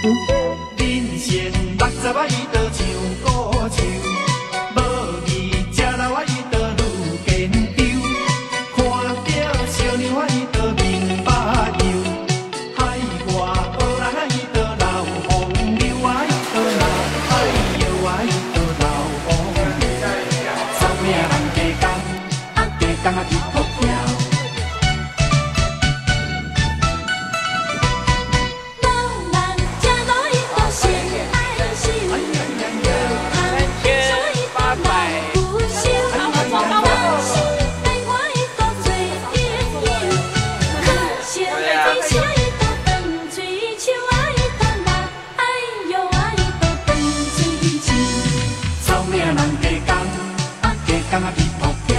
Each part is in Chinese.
人生60啊，伊就像古树，无义吃老啊，伊就愈坚强。看到小娘啊，伊就面目油，海外无人啊，伊就流风流啊，伊就流，哎呦啊，伊就流风流。扫命人加工，加工啊去扑票。 干啊去扑票，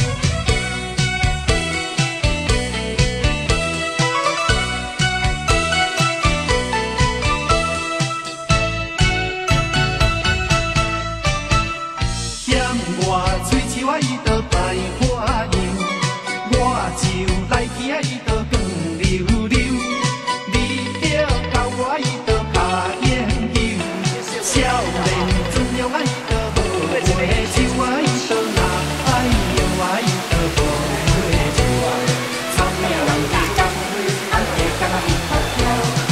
嫌我喙鬚啊，伊就白花样，我就来去啊，伊就光溜溜，你着教我，伊就卡研究，少年尊荣啊，伊就无回手啊，伊就拿。 哎呦啊，伊就无回头啊！臭命人加工，加工啊去扑票。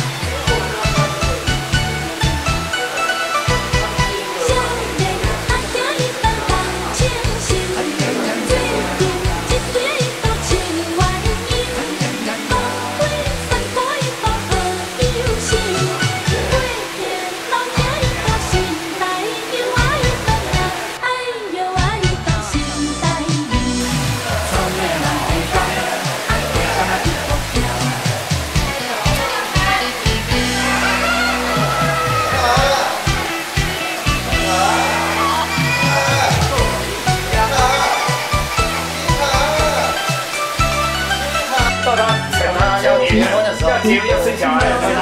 少年阿囝伊就人清醒，最近一对伊就情愿用，东归山坡伊就好优秀，过天老命伊就心内忧啊，伊就命，哎呦啊，伊就心。 到他要结婚的时候，要生小孩。